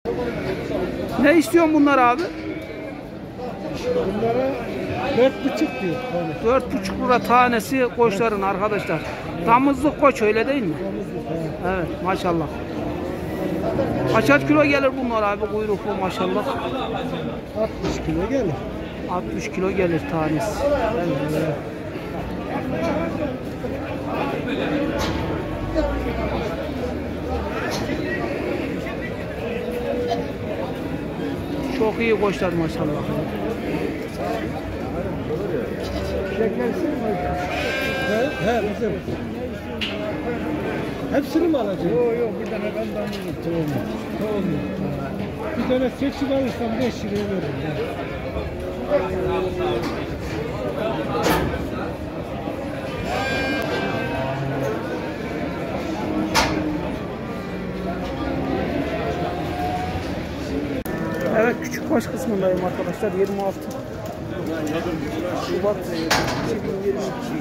Ne istiyorsun bunlar abi? Bunlara 4,5 diyor. 4,5 lira tanesi koçların arkadaşlar. Damızlık koç öyle değil mi? Evet maşallah. Kaçar kilo gelir bunlar abi kuyruklu maşallah? 60 kilo gelir. 60 kilo gelir tanesi. Evet. Çok iyi koçlar maşallah. Şekersin mi? He bizim. Hepsini mi alacaksın? Yok bir tane ben damızım. Tamam. Bir tane seçim alırsam 5 liraya veririm. Evet küçük baş kısmındayım arkadaşlar. 26 Şubat 2020.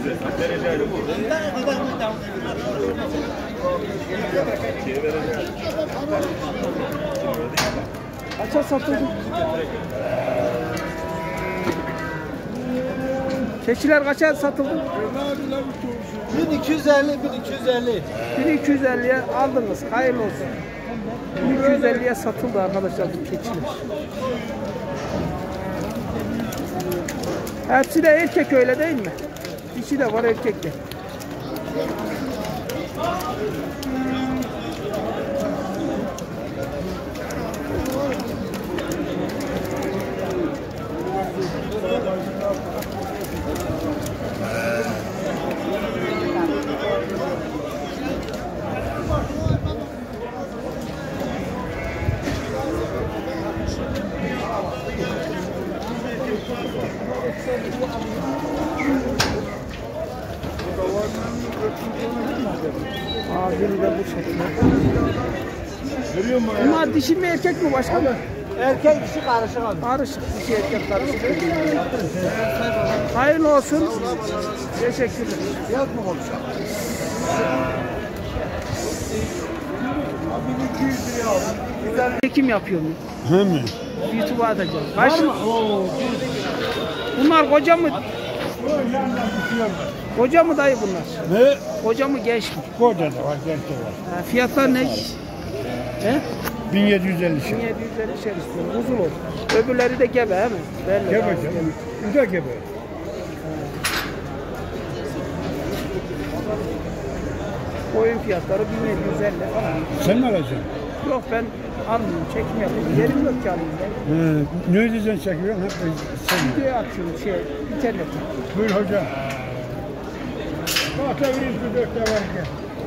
Kaça satıldı? Keçiler kaça satıldı? 1250. 1250'ye aldınız. Hayırlı olsun. 1250'ye satıldı arkadaşlar bu keçiler. Hepsi de erkek öyle değil mi? Dişi de var erkek de. Biri de bu şekilde. Bunlar dişi mi erkek mi başkanım? Erkek dişi karışık abi. Karışık, dişi erkek karışık. Hayırlı olsun. Teşekkürler. Fiyat mı konuşalım? 1200 liraya aldım. Çekim yapıyorum. He mi? YouTube'a atacağım. Kaç? Bunlar koca mı? Koca mı dayı bunlar? Ne? Koca mı genç mi? Koca da var, genç de var. Fiyatlar ne? He? 1750 şey. 1750 şey istiyorum. Uzun olur. Öbürleri de gebe he mi? Belli. Gebe canım. Bu da gebe. Koyun fiyatları 1750 falan. Sen mi alacaksın? Yok ben almıyorum. Çekim yapıyorum. Yerim yok ki alayım ben. Ne ödeyeceksin çekiyorsun? Hep sen. Videoya atıyorum internete. Buyur hocam. Bahçe veririz bir 4 de var ki.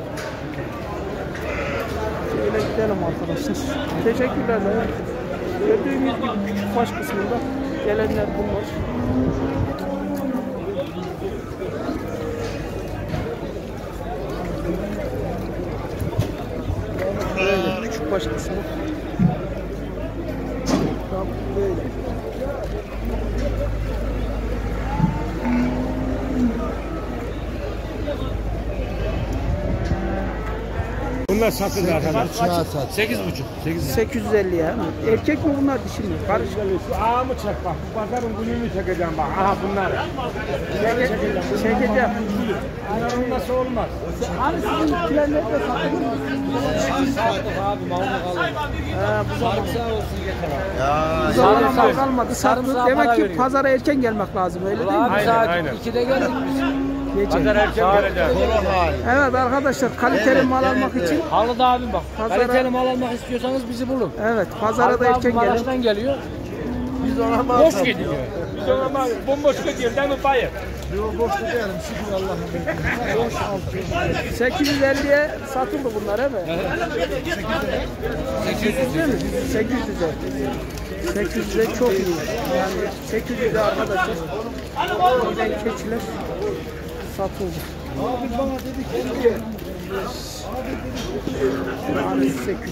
Şöyle gidelim arkadaşlar. Teşekkürler de. Gördüğünüz gibi küçük baş kısmında gelenler bunlar. Böyle küçük baş kısmı. Böyle. Bunlar satıldı arkadaşlar. 850 ya. Erkek mi bunlar dişi mi? Karışık. Ağa mı çek bak. Bu pazarın gününü çekeceğim bak. Aha bunlar. Çekeceğim. Bunların nasıl olmaz? Abi sizin kiler nerede satılır mı? Sattık abi malını kalmadı. Sarımsağı olsun yeter abi. Bu zamana mal kalmadı. Sattık. Demek ki pazara erken gelmek lazım öyle değil mi? Abi saat 2'de geldik biz. Gece. Evet arkadaşlar kaliteli mal almak için Halıda abim bak. Pazara- Kaliteli mal almak istiyorsanız bizi bulun. evet pazara da erken gelin. Maraş'tan geliyor. Biz ona mal Boş gidiyor. Biz ona mal bomboş gidiyor değil mi bayır? Yok boş gidelim şükür Allah'a. Boş altı. 850'ye satıldı bunlar değil mi? 800 değil mi? 800'e. 800'e çok iyi. Yani 800'e arkadaşlar. Giden keçiler satıldı. Abi bana dedi ki Yani 800.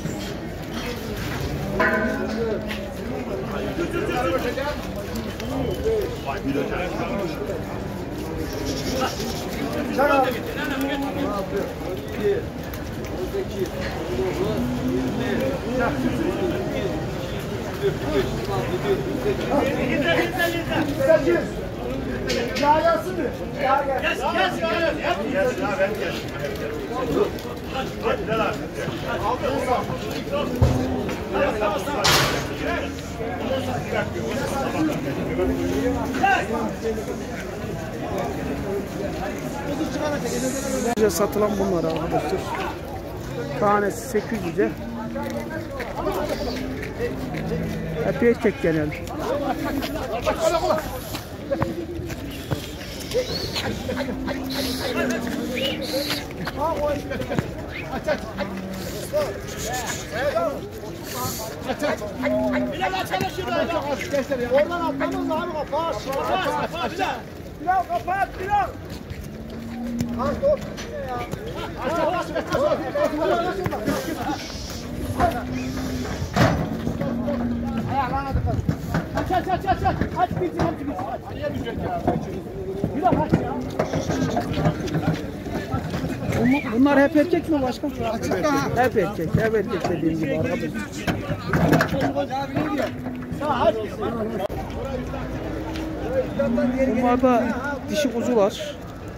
Satılan bunlar arkadaşlar. Tanesi 800'e. Hep erkek genel. Oradan atlamaz abi kapat. Bilal kapat Bilal. Aç bitsin hepsi bitsin. Niye düşecek ya? Bilal aç ya. Bunlar hep erkek mi başkan? Hep erkek. Hep erkek dediğim gibi arkadaşlar. Bunlarda dişi kuzular.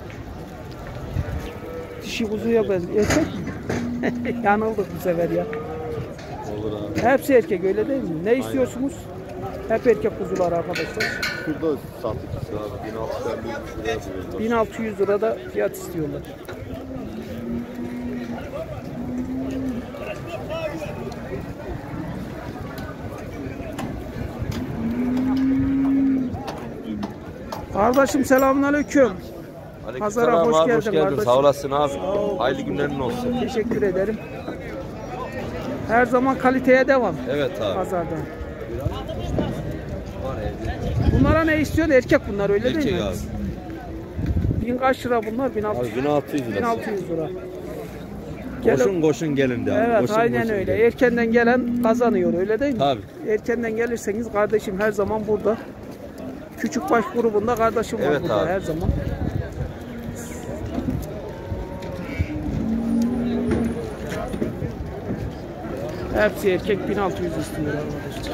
Dişi kuzuya benziyor. Erkek mi? Yanıldık bu sefer ya. Olur abi. Hepsi erkek öyle değil mi? Ne istiyorsunuz? Hep erkek kuzular arkadaşlar. Şurada sattık abi. 1600 lira. 1600 lira da fiyat istiyorlar. Kardeşim selamünaleyküm. Pazara hoş geldin kardeşim. Sağ olasın abi. Hayırlı günlerin olsun. Teşekkür ederim. Her zaman kaliteye devam. Evet abi. Pazardan. Bunlara ne istiyorsun? Erkek bunlar öyle değil mi? Erkek abi. 1000 kaç lira bunlar? 1600. Abi 1600 lira. 1600 lira. Koşun gelin de abi. Evet Koşun, aynen koşun öyle. gelin. Erkenden gelen kazanıyor öyle değil mi? Tabii. Erkenden gelirseniz kardeşim her zaman burada. Küçükbaş grubunda kardeşim var Evet burada abi. her zaman. Hepsi erkek 1600 istiyor arkadaşlar.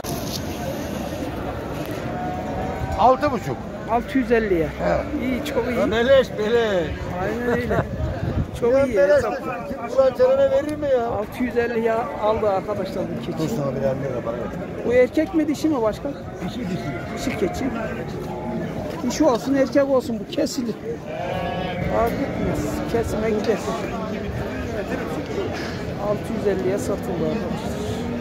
6,5. 650'ye. İyi çok iyi. Beleş beleş. Aynen öyle. Çok iyi. Hesap. Ulan çenene verir mi ya? 650'ye aldı arkadaşlar bu keçi. Sana birer lira bana. Bu erkek mi dişi mi başkan? Dişi. Dişi keçi. Dişi olsun erkek olsun bu kesilir. Fark etmez. Kesime gider. 650'ye satıldı arkadaşlar.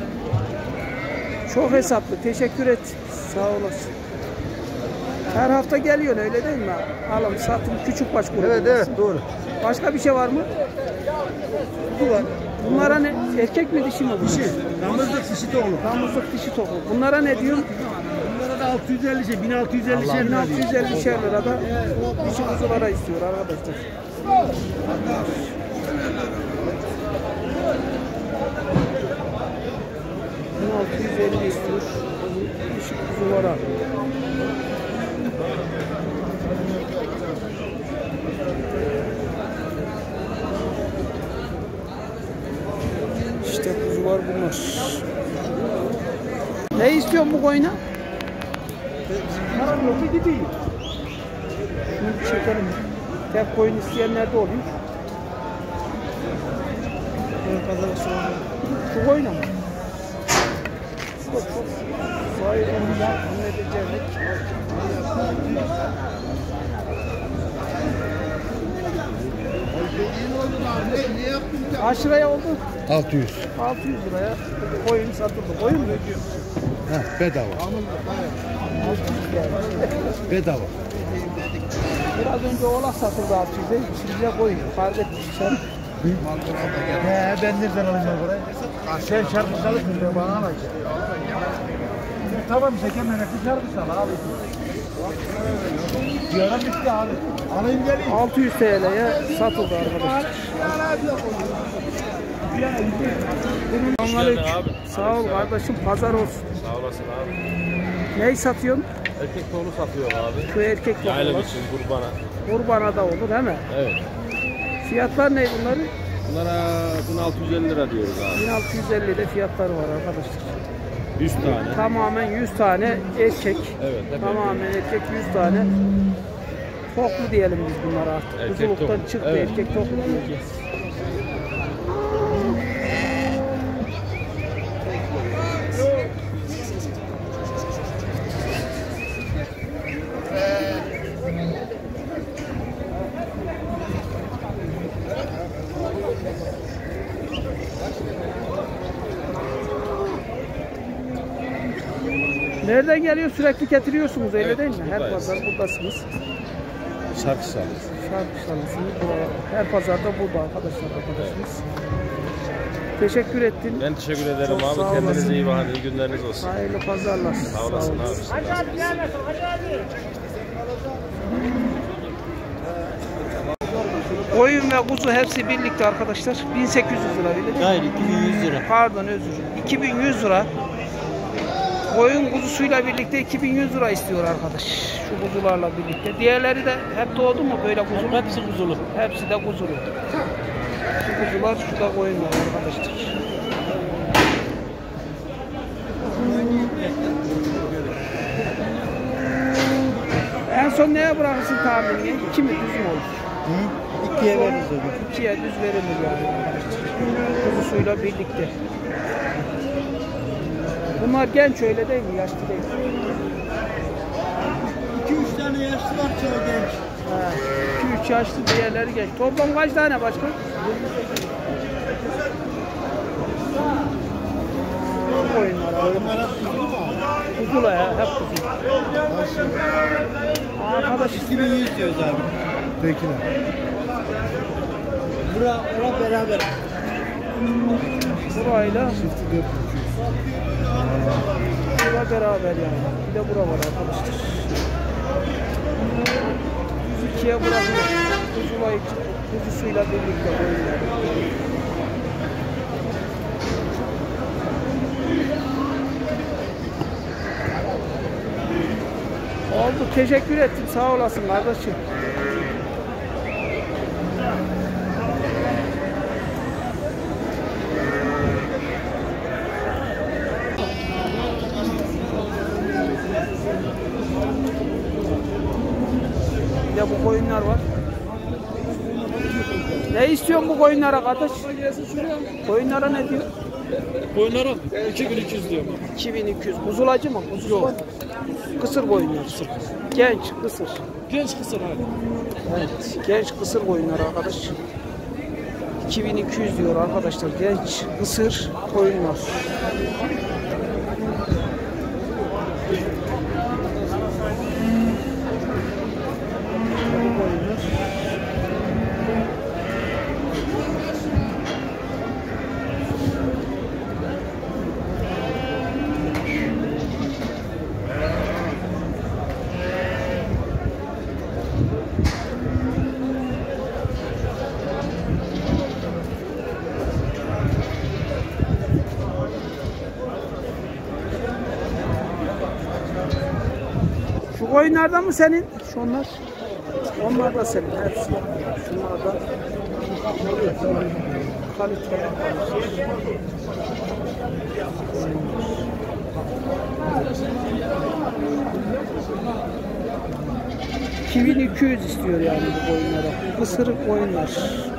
Çok hesaplı. Teşekkür et. Sağ olasın. Her hafta geliyorsun öyle değil mi? Alım satım küçükbaş grubu. Evet doğru. Başka bir şey var mı? Bu var. Bunlara ne? Erkek mi dişi mi bu? Dişi. Damızlık dişi de olur. Damızlık dişi topu. Bunlara ne diyorsun? Bunlara da 650 şey, 1650 şey. 1650 lirada dişi kuzulara istiyor arkadaşlar. ...1650 istiyor. Dişi kuzulara. İşte kuzular bunlar. Ne istiyorsun bu koyuna? Param yok ki gideyim. Şunu bir çekelim. Tek koyun isteyenler de oluyor. Şu koyuna mı? Çok zahir onunla anlayacağız. Kaç liraya oldu? 600. 600 liraya koyun satıldı. Koyun mu? Heh, bedava. 600 yani. Bedava. Biraz önce oğlak satıldı 600'e. Şimdi koyun. Fark etmişler. Ben nereden alayım burayı? Sen şarkı çalışmıyorsun ben bana alacaksın. Tamam çekemene bir şarkı çal abi. Yarın bitti abi. Alayım geleyim. 600 TL'ye satıldı arkadaşlar. Selamünaleyküm. Sağ ol kardeşim, pazar olsun. Sağ olasın abi. Neyi satıyorsun? Erkek tohum satıyor abi. Şu erkek Yaylım tohumlar. için kurbana. Kurbana da olur değil mi? Evet. Fiyatlar ne bunların? Bunlara 1650 lira diyoruz abi. 1650'de fiyatları var arkadaşlar. 100 tane. Tamamen 100 tane erkek. Evet. hep Tamamen erkek 100 tane. Toklu diyelim biz bunlara artık. Erkek Kuzuluktan toklu. çıktı, Evet. erkek toklu diyeceğiz. Nereden geliyor? Sürekli getiriyorsunuz öyle Evet, değil mi? Her buradayız. pazar buradasınız. Şarkı çalıyor. Şarkı çalısınız. Her pazarda burada arkadaşımız. Teşekkür ettim. Ben teşekkür ederim Çok sağ abi. Kendinize olasın. iyi bakın. İyi günleriniz olsun. Hayırlı pazarlar. Sağ olasın abi. Koyun ve kuzu hepsi birlikte arkadaşlar. 1800 lira öyle değil mi? Hayır 2100 lira. Pardon özür dilerim. 2100 lira. Koyun kuzusuyla birlikte 2100 lira istiyor arkadaş. Şu kuzularla birlikte. Diğerleri de hep doğdu mu böyle kuzulu? Hepsi kuzulu. Hepsi de kuzulu. Şu kuzular, şu da koyunlar arkadaşlar. En son neye bırakırsın tahmini? 2 mi düz mü olur? Hı? 2'ye veririz hocam. 2'ye düz verilir yani arkadaşlar. Kuzusuyla birlikte. Bunlar genç öyle değil mi? Yaşlı değil. 2-3 tane yaşlı var çoğu genç. 2-3 yaşlı, diğerleri genç. Toplam kaç tane başkan? Koyunlar abi. Bunlar hep kuzulu mu? Kuzula ya, hep kuzula. Arkadaş 2100 diyoruz abi. Peki. Bura beraber. burayla Çifti 4200. bura beraber yani. Bir de bura var arkadaşlar. 102'ye bırakıyor. Kuzulayı kuzusuyla birlikte koyunlar. Oldu. Teşekkür ettim. Sağ olasın kardeşim. Bir de bu koyunlar var. Ne istiyorsun bu koyunlara kardeş? Koyunlara ne diyor? Koyunlara 2200 diyorum. 2200. Kuzulacı mı? Kuzu. Kısır koyunlar. Genç, kısır. Genç kısır abi. Evet, genç kısır koyunlar arkadaş. 2200 diyor arkadaşlar. Genç kısır koyunlar. Şu koyunlardan mı senin? Şunlar. Onlar da senin. Hepsi. Şunlar da kaliteli. 2200 istiyor yani bu koyunlara. Kısır koyunlar.